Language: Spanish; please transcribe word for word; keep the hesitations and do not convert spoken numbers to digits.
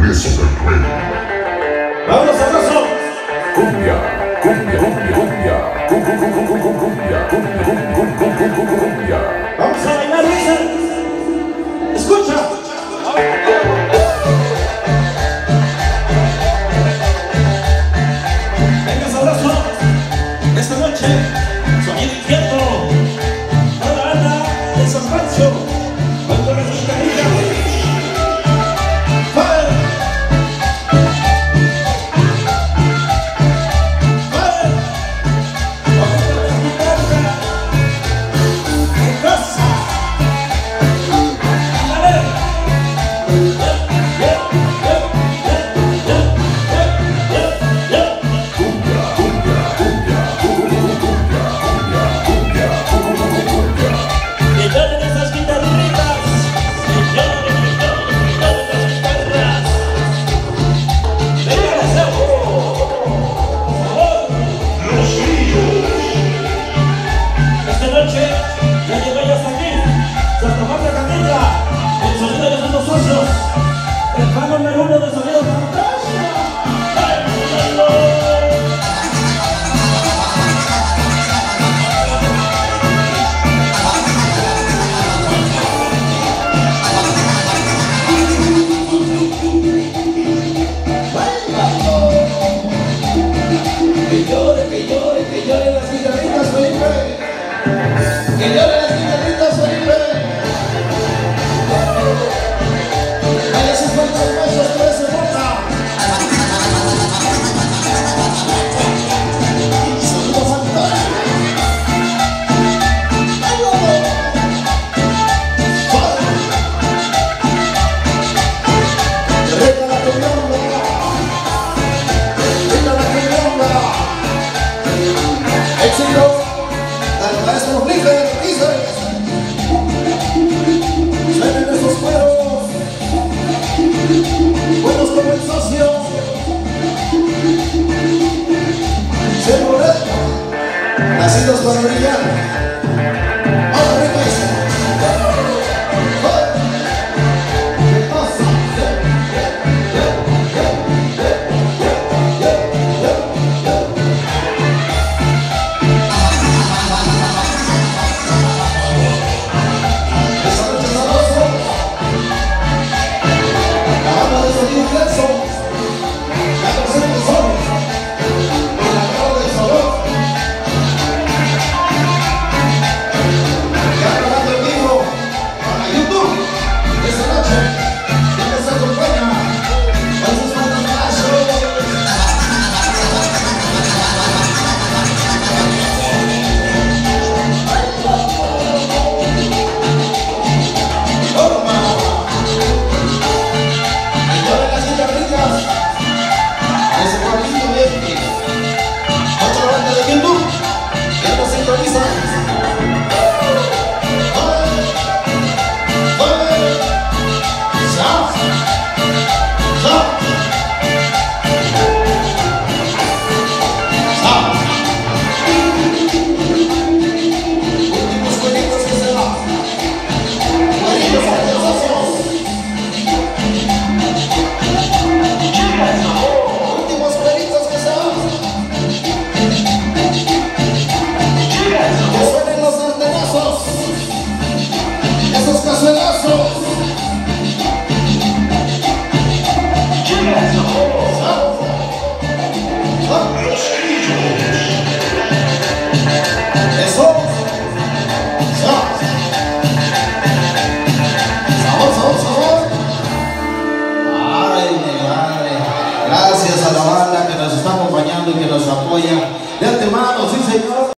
regreso del rey. ¡Vámonos, sabroso! Cumbia, cumbia, cumbia, cumbia, cumbia, cumbia, cumbia, cumbia, cumbia, cumbia. Vamos a bailar, Richard. Escucha. Venga, sabroso. Esta noche, sonido inquieto. Toda la banda de San Pancho. Cuando las guitarritas. Que llore, que llore, que llore las guitarritas, Felipe. Que llore las guitarritas, Felipe. Vaya sus manos hermosas, por ese bota. Saludos a Antonio. Reta la cumbiamba. Reta la cumbiamba. Éxito al maestro Felipe Rodríguez. Suenen esos cueros, buenos como el socio. Ser Moreto, nacidos para brillar. ¡Ahora regresa! ¿Qué pasa? Gracias a la banda que nos está acompañando y que nos apoya. De antemano, sí señor.